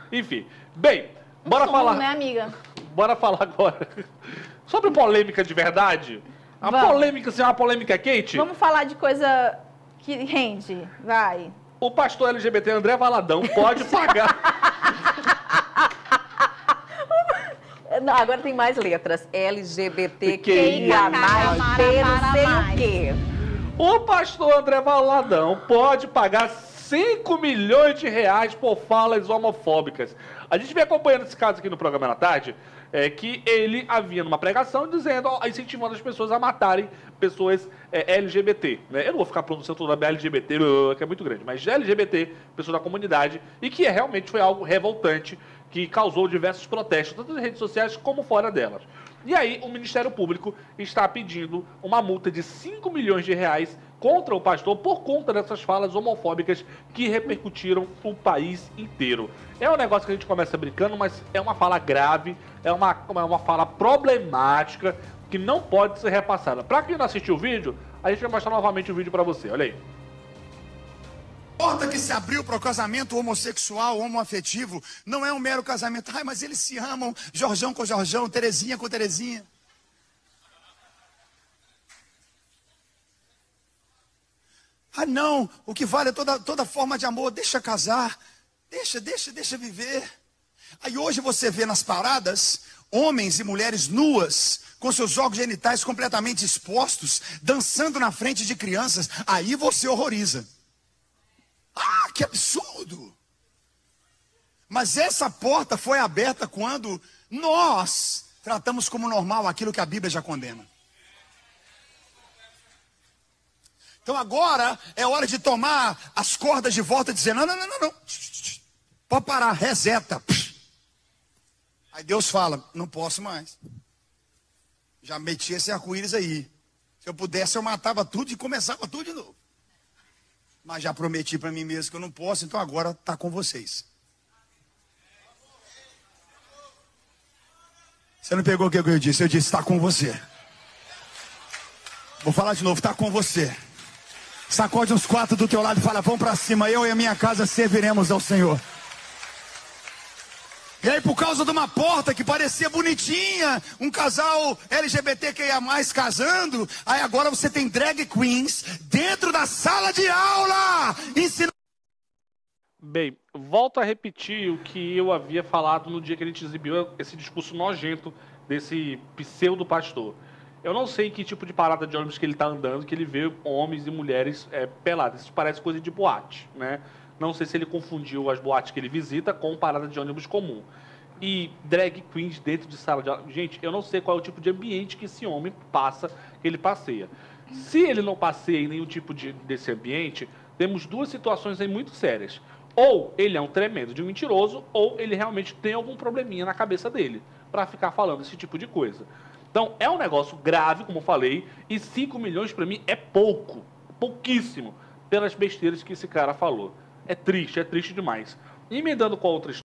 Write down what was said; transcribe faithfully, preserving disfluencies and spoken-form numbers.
Enfim. Bem, bora Não, falar... né, amiga? Bora falar agora sobre polêmica de verdade. A Vamos. polêmica, assim, uma polêmica quente. Vamos falar de coisa que rende, vai. O pastor L G B T André Valadão pode pagar... Não, agora tem mais letras. L G B T Q I Q A mais, P não sei o quê. O pastor André Valadão pode pagar cinco milhões de reais por falas homofóbicas. A gente vem acompanhando esse caso aqui no programa na tarde, é, que ele havia numa pregação dizendo, ó, incentivando as pessoas a matarem pessoas é, L G B T. Né? Eu não vou ficar pronunciando toda a L G B T, que é muito grande, mas L G B T, pessoas da comunidade, e que é, realmente foi algo revoltante, que causou diversos protestos, tanto nas redes sociais como fora delas. E aí, o Ministério Público está pedindo uma multa de cinco milhões de reais contra o pastor por conta dessas falas homofóbicas que repercutiram o país inteiro. É um negócio que a gente começa brincando, mas é uma fala grave, é uma, é uma fala problemática que não pode ser repassada. Para quem não assistiu o vídeo, a gente vai mostrar novamente o vídeo para você. Olha aí. A porta que se abriu para o casamento homossexual, homoafetivo, não é um mero casamento. Ai, mas eles se amam, Jorjão com Jorjão, Terezinha com Terezinha. Ah, não, o que vale é toda, toda forma de amor, deixa casar, deixa, deixa, deixa viver. Aí hoje você vê nas paradas, homens e mulheres nuas, com seus órgãos genitais completamente expostos, dançando na frente de crianças, aí você horroriza. Ah, que absurdo! Mas essa porta foi aberta quando nós tratamos como normal aquilo que a Bíblia já condena. Então agora é hora de tomar as cordas de volta e dizer, não, não, não, não, não. Pode parar, reseta. Aí Deus fala, não posso mais. Já meti esse arco-íris aí. Se eu pudesse, eu matava tudo e começava tudo de novo. Mas já prometi para mim mesmo que eu não posso, então agora está com vocês. Você não pegou o que eu disse? Eu disse, está com você. Vou falar de novo, está com você. Sacode os quatro do teu lado e fala, vamos para cima, eu e a minha casa serviremos ao Senhor. E aí por causa de uma porta que parecia bonitinha, um casal L G B T Q I A mais, casando, aí agora você tem drag queens dentro da sala de aula, ensinando... Bem, volto a repetir o que eu havia falado no dia que a gente exibiu esse discurso nojento desse pseudo-pastor. Eu não sei que tipo de parada de ônibus que ele está andando, que ele vê homens e mulheres é, pelados. Isso parece coisa de boate, né? Não sei se ele confundiu as boates que ele visita com parada de ônibus comum. E drag queens dentro de sala de aula. Gente, eu não sei qual é o tipo de ambiente que esse homem passa, que ele passeia. Se ele não passeia em nenhum tipo de, desse ambiente, temos duas situações aí muito sérias. Ou ele é um tremendo de mentiroso, ou ele realmente tem algum probleminha na cabeça dele para ficar falando esse tipo de coisa. Então, é um negócio grave, como eu falei, e cinco milhões para mim é pouco, pouquíssimo, pelas besteiras que esse cara falou. É triste, é triste demais. Emendando com a outra história,